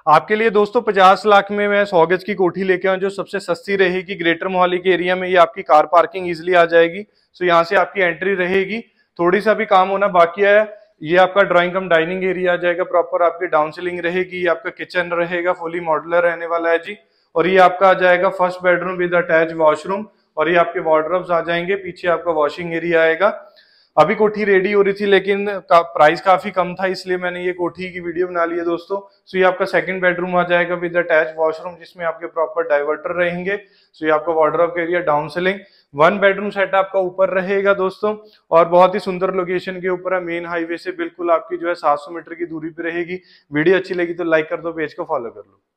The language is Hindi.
आपके लिए दोस्तों 50 लाख में मैं 100 गज की कोठी लेके आऊँ जो सबसे सस्ती रहेगी। ग्रेटर मोहाली के एरिया में ये आपकी कार पार्किंग इजिली आ जाएगी। सो यहाँ से आपकी एंट्री रहेगी, थोड़ी सा भी काम होना बाकी है। ये आपका ड्राइंग कम डाइनिंग एरिया आ जाएगा, प्रॉपर आपकी डाउन सीलिंग रहेगी, ये आपका किचन रहेगा, फुली मॉड्यूलर रहने वाला है जी। और ये आपका आ जाएगा first bedroom with attach washroom, और ये आपके वार्डरोब्स आ जाएंगे, पीछे आपका वॉशिंग एरिया आएगा। अभी कोठी रेडी हो रही थी लेकिन प्राइस काफी कम था, इसलिए मैंने ये कोठी की वीडियो बना ली है दोस्तों। सो ये आपका सेकंड बेडरूम आ जाएगा विद अटैच वॉशरूम, जिसमें आपके प्रॉपर डाइवर्टर रहेंगे। सो ये आपका wardrobe area, down ceiling, 1 bedroom set आपका ऊपर रहेगा दोस्तों, और बहुत ही सुंदर लोकेशन के ऊपर है। मेन हाईवे से बिल्कुल आपकी जो है 700 मीटर की दूरी पे रहेगी। वीडियो अच्छी लगी तो लाइक कर दो, पेज को फॉलो कर लो।